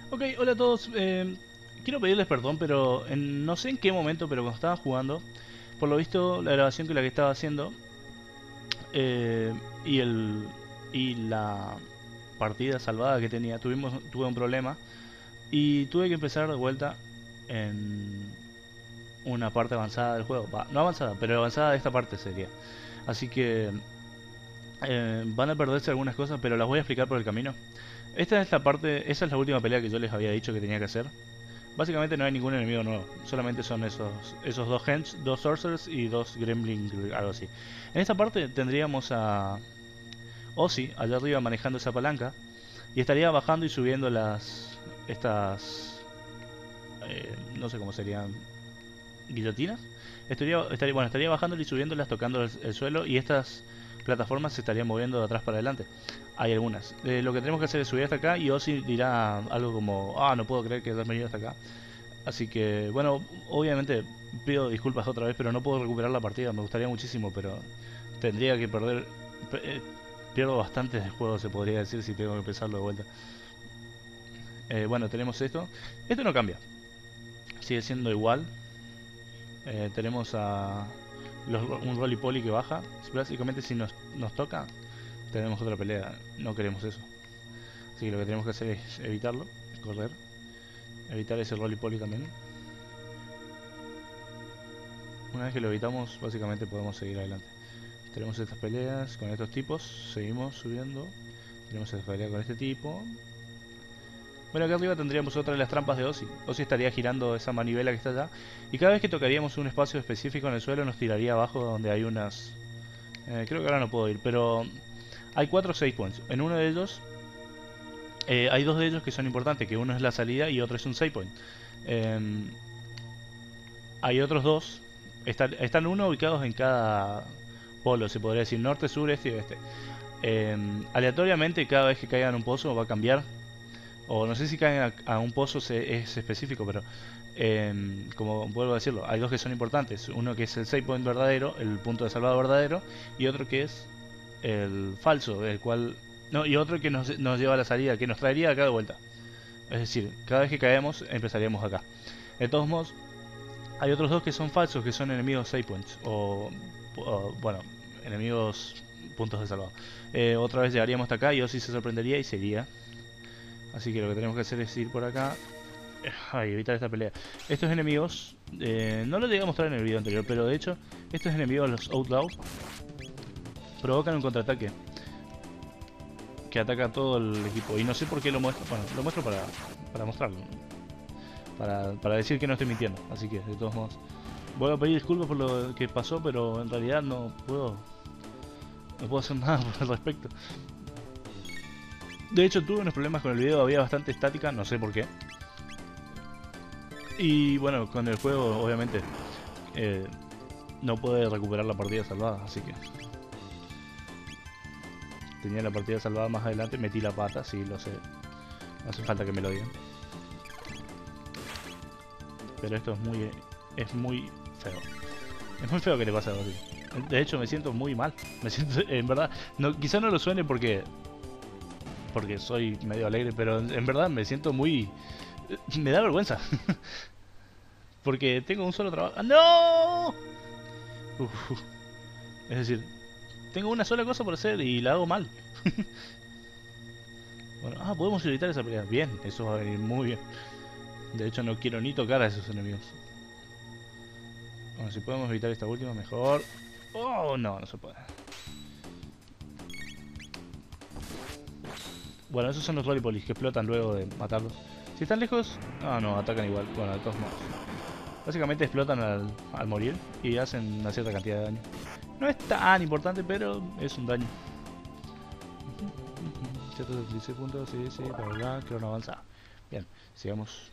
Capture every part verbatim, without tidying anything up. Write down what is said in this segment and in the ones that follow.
Ok, hola a todos. Eh, quiero pedirles perdón, pero en- no sé en qué momento, pero cuando estaba jugando, por lo visto la grabación que la que estaba haciendo eh, y el y la partida salvada que tenía, tuvimos tuve un problema y tuve que empezar de vuelta en una parte avanzada del juego. Va, no avanzada, pero avanzada de esta parte sería. Así que eh, van a perderse algunas cosas, pero las voy a explicar por el camino. Esta es la parte, esa es la última pelea que yo les había dicho que tenía que hacer. Básicamente no hay ningún enemigo nuevo, solamente son esos, esos dos Hens, dos Sorcerers y dos Gremlin, algo así. En esta parte tendríamos a Ozzy allá arriba manejando esa palanca y estaría bajando y subiendo las estas eh, no sé cómo serían, guillotinas. Estaría, estaría bueno, estaría bajándolas y subiéndolas tocando el, el suelo y estas plataformas se estarían moviendo de atrás para adelante. Hay algunas. Eh, lo que tenemos que hacer es subir hasta acá y Ozzy dirá algo como, ah, no puedo creer que hayas venido hasta acá. Así que, bueno, obviamente pido disculpas otra vez, pero no puedo recuperar la partida. Me gustaría muchísimo, pero tendría que perder. eh, Pierdo bastante del juego, se podría decir, si tengo que empezarlo de vuelta. Eh, bueno, tenemos esto. Esto no cambia, sigue siendo igual. Eh, tenemos a los, un roly poly que baja. Básicamente, si nos, nos toca, tenemos otra pelea. No queremos eso. Así que lo que tenemos que hacer es evitarlo, correr. Evitar ese roly poly también. Una vez que lo evitamos, básicamente podemos seguir adelante. Tenemos estas peleas con estos tipos, seguimos subiendo. Tenemos esta pelea con este tipo. Bueno, acá arriba tendríamos otra de las trampas de Ozzy. Ozzy estaría girando esa manivela que está allá. Y cada vez que tocaríamos un espacio específico en el suelo, nos tiraría abajo donde hay unas... Eh, creo que ahora no puedo ir, pero hay cuatro save points. En uno de ellos, eh, hay dos de ellos que son importantes, que uno es la salida y otro es un save point. Eh, Hay otros dos. Están, están uno ubicados en cada polo, se podría decir, norte, sur, este y oeste. Eh, aleatoriamente, cada vez que caigan en un pozo va a cambiar. O no sé si caen a, a un pozo se, es específico, pero eh, como vuelvo a decirlo, hay dos que son importantes. Uno que es el save point verdadero, el punto de salvado verdadero, y otro que es el falso, el cual... No, y otro que nos, nos lleva a la salida, que nos traería acá de vuelta. Es decir, cada vez que caemos empezaríamos acá. De todos modos, hay otros dos que son falsos, que son enemigos save points. O, o, bueno, enemigos puntos de salvado. Eh, otra vez llegaríamos hasta acá y Ozzy se sorprendería y seguiría. Así que lo que tenemos que hacer es ir por acá. Ay, evitar esta pelea. Estos enemigos, eh, no lo llegué a mostrar en el video anterior, pero de hecho, estos enemigos, los Outlaw, provocan un contraataque que ataca a todo el equipo. Y no sé por qué lo muestro. Bueno, lo muestro para, para mostrarlo. Para, para decir que no estoy mintiendo. Así que, de todos modos, voy a pedir disculpas por lo que pasó, pero en realidad no puedo, no puedo hacer nada al respecto. De hecho, tuve unos problemas con el video, había bastante estática, no sé por qué. Y bueno, con el juego, obviamente, eh, no puede recuperar la partida salvada, así que tenía la partida salvada más adelante, metí la pata, sí, lo sé. No hace falta que me lo digan. Pero esto es muy, es muy feo. Es muy feo que le pase algo así. De hecho, me siento muy mal. Me siento, en verdad, no, quizá no lo suene porque porque soy medio alegre, pero en verdad me siento muy... Me da vergüenza. Porque tengo un solo trabajo. ¡Ah, ¡no! Uf, es decir, tengo una sola cosa por hacer y la hago mal. Bueno, ah, podemos evitar esa pelea. Bien, eso va a venir muy bien. De hecho, no quiero ni tocar a esos enemigos. Bueno, si podemos evitar esta última, mejor. Oh, no, no se puede. Bueno, esos son los Rollipolis que explotan luego de matarlos. Si están lejos... Ah, no, atacan igual. Bueno, de todos modos. Básicamente explotan al, al morir y hacen una cierta cantidad de daño. No es tan importante, pero es un daño. ciento setenta y seis puntos, sí, sí, bla bla bla, crono avanzada. Bien, sigamos.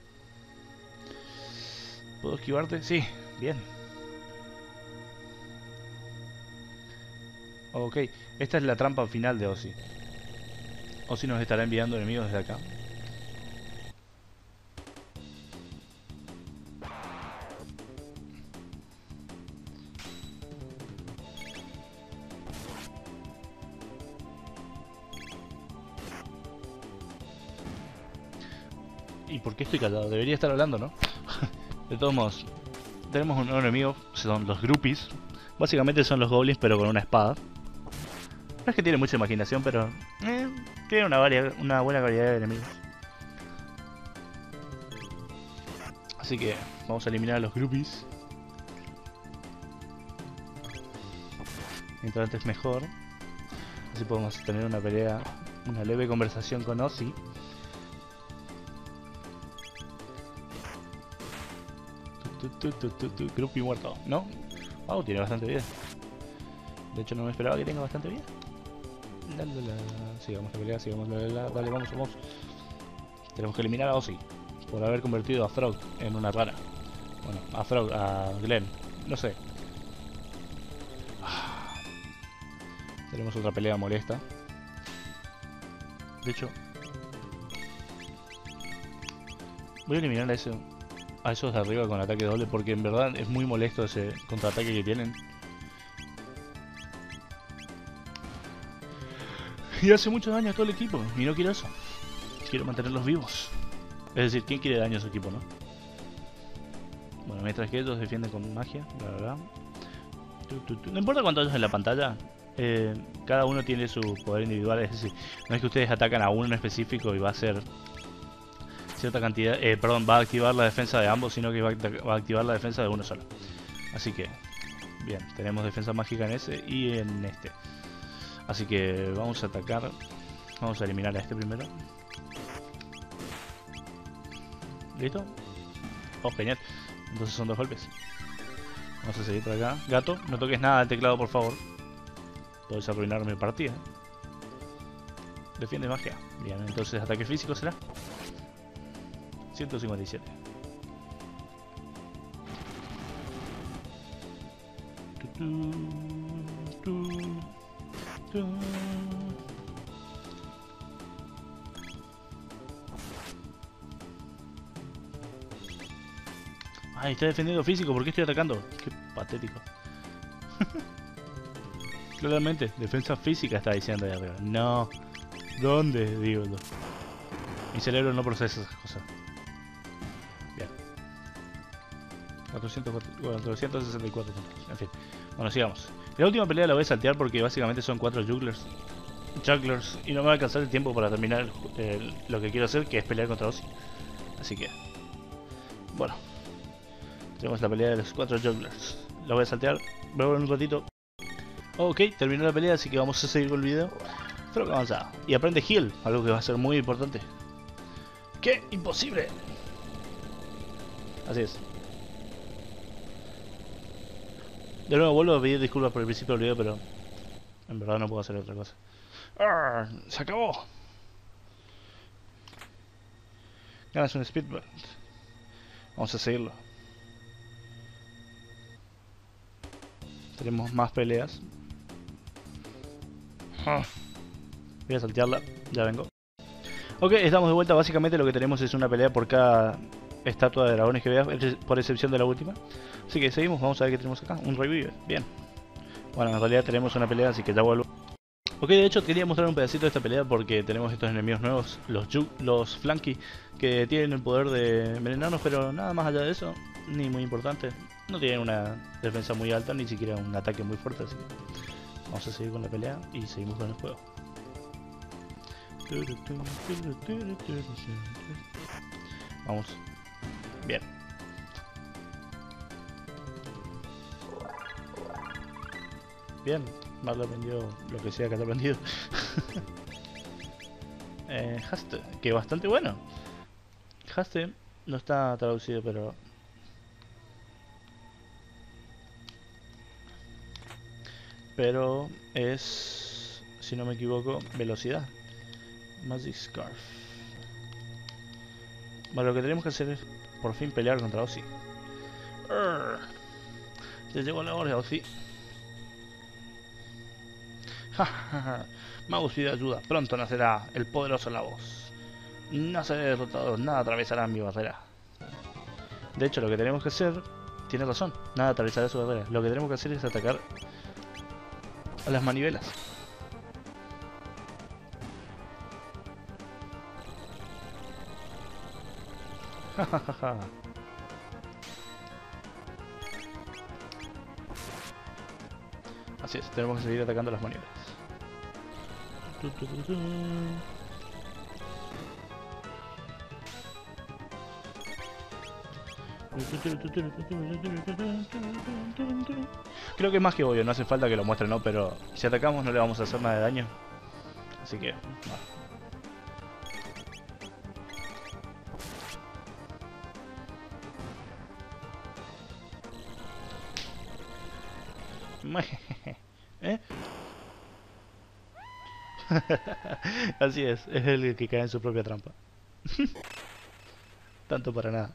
¿Puedo esquivarte? Sí, bien. Ok, esta es la trampa final de Ozzy. Ozzy nos estará enviando enemigos desde acá. ¿Y por qué estoy callado? Debería estar hablando, ¿no? De todos modos, tenemos un nuevo enemigo, son los groupies. Básicamente son los goblins pero con una espada. No es que tiene mucha imaginación, pero eh, tiene una, varia una buena variedad de enemigos. Así que vamos a eliminar a los groupies. Mientras antes mejor. Así podemos tener una pelea, una leve conversación con Ozzy. Tu, tu, tu, tu, tu, groupie muerto, ¿no? Wow, tiene bastante vida. De hecho no me esperaba que tenga bastante vida. La, la, la. Sigamos la pelea, sigamos la, la, dale, vamos, vamos. Tenemos que eliminar a Ozzy por haber convertido a Frog en una rana. Bueno, a Frog, a Glenn, no sé. Tenemos otra pelea molesta. De hecho, voy a eliminar a, ese, a esos de arriba con ataque doble porque en verdad es muy molesto ese contraataque que tienen. Y hace mucho daño a todo el equipo y no quiero eso. Quiero mantenerlos vivos. Es decir, ¿quién quiere daño a su equipo, no? Bueno, mientras que ellos defienden con magia, la verdad. No importa cuánto hayas en la pantalla. Eh, cada uno tiene su poder individual, es decir, no es que ustedes atacan a uno en específico y va a hacer cierta cantidad, eh, perdón, va a activar la defensa de ambos, sino que va a, va a activar la defensa de uno solo. Así que, bien, tenemos defensa mágica en ese y en este. Así que vamos a atacar, vamos a eliminar a este primero. ¿Listo? Oh, genial. Entonces son dos golpes. Vamos a seguir por acá. Gato, no toques nada del teclado, por favor. Puedes arruinar mi partida. Defiende magia. Bien, entonces ataque físico será ciento cincuenta y siete. Ay, está defendiendo físico. ¿Por qué estoy atacando? Qué patético. Claramente, defensa física está diciendo ahí arriba. No. ¿Dónde? Digo yo. Mi cerebro no procesa esas cosas. Bien. cuatrocientos sesenta y cuatro puntos. En fin. Bueno, sigamos. La última pelea la voy a saltear porque básicamente son cuatro jugglers. Jugglers. Y no me va a alcanzar el tiempo para terminar el, el, lo que quiero hacer, que es pelear contra Ozzy. Así que... Bueno. Tenemos la pelea de los cuatro jugglers. La voy a saltear. Vuelvo en un ratito. Ok, terminó la pelea, así que vamos a seguir con el video. Pero que avanzada. Y aprende heal, algo que va a ser muy importante. ¡Qué imposible! Así es. De nuevo vuelvo a pedir disculpas por el principio del video, pero en verdad no puedo hacer otra cosa. ¡Arr! ¡Se acabó! Ganas un speedrun. Vamos a seguirlo. Tenemos más peleas. Ah. Voy a saltearla, ya vengo. Ok, estamos de vuelta. Básicamente lo que tenemos es una pelea por cada estatua de dragones que veas, por excepción de la última. Así que seguimos, vamos a ver qué tenemos acá. Un revive, bien. Bueno, en realidad tenemos una pelea, así que ya vuelvo. Ok, de hecho quería mostrar un pedacito de esta pelea porque tenemos estos enemigos nuevos, los Ju los Flanky, que tienen el poder de envenenarnos, pero nada más allá de eso, ni muy importante. No tienen una defensa muy alta, ni siquiera un ataque muy fuerte, así que vamos a seguir con la pelea y seguimos con el juego. Vamos. Bien. Bien, Marlo aprendió lo que sea que haya aprendido. eh, Haste, que bastante bueno. Haste no está traducido, pero... Pero es, si no me equivoco, velocidad. Magic Scarf. Bueno, lo que tenemos que hacer es por fin pelear contra Ozzy. Urgh. Ya llegó la hora, Ozzy. Magus pide ayuda. Pronto nacerá el poderoso La Voz. No seré derrotado, nada atravesará mi barrera. De hecho, lo que tenemos que hacer... Tiene razón, nada atravesará su barrera. Lo que tenemos que hacer es atacar a las manivelas. Jajaja. Así es, tenemos que seguir atacando las maniobras. Tu, tu, tu, tu. Creo que es más que obvio, no hace falta que lo muestre, ¿no? Pero si atacamos no le vamos a hacer nada de daño. Así que... bueno. ¿Eh? Así es, es el que cae en su propia trampa. Tanto para nada.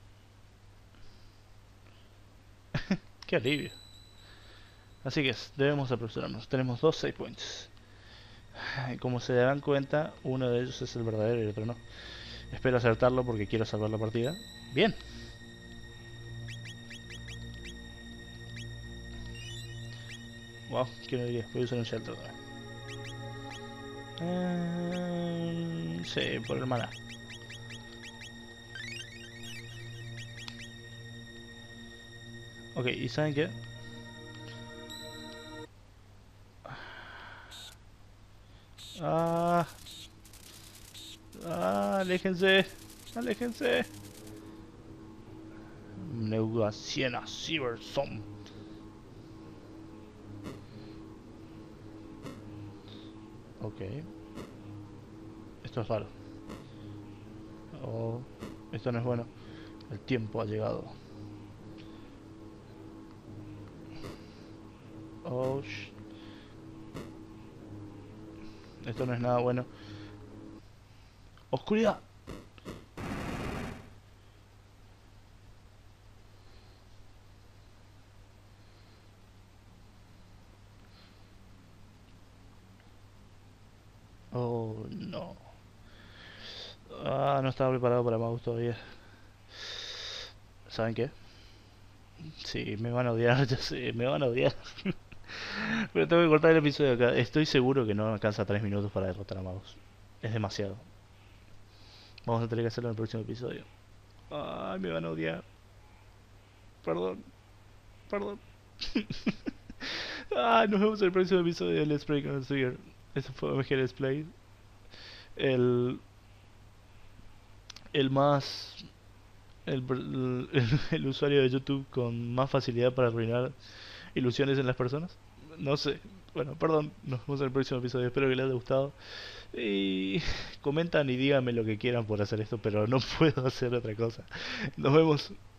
Qué alivio. Así que es, debemos apresurarnos. Tenemos dos save points. Como se darán cuenta, uno de ellos es el verdadero y el otro no. Espero acertarlo porque quiero salvar la partida. Bien. Wow, ¿quién lo diría? Voy a usar un shelter ahora. Eh, sí, por el mana. Ok, ¿y saben qué? Ah, ah, aléjense, aléjense. Neugasiena Cybersom. Ok. Esto es raro. Oh, esto no es bueno. El tiempo ha llegado. Oh, sh esto no es nada bueno. ¡Oscuridad! Oh, no. Ah, no estaba preparado para Magus todavía. ¿Saben qué? Sí, me van a odiar, ya sé, me van a odiar. Pero tengo que cortar el episodio acá. Estoy seguro que no alcanza tres minutos para derrotar a Magus. Es demasiado. Vamos a tener que hacerlo en el próximo episodio. Ay, me van a odiar. Perdón, perdón. Ah, nos vemos en el próximo episodio de Let's Play con Trigger. Eso fue O M G Let's Play. El. El más. El, el, el usuario de YouTube con más facilidad para arruinar ilusiones en las personas. No sé. Bueno, perdón. Nos vemos en el próximo episodio. Espero que les haya gustado. Y comentan y díganme lo que quieran por hacer esto, pero no puedo hacer otra cosa. Nos vemos.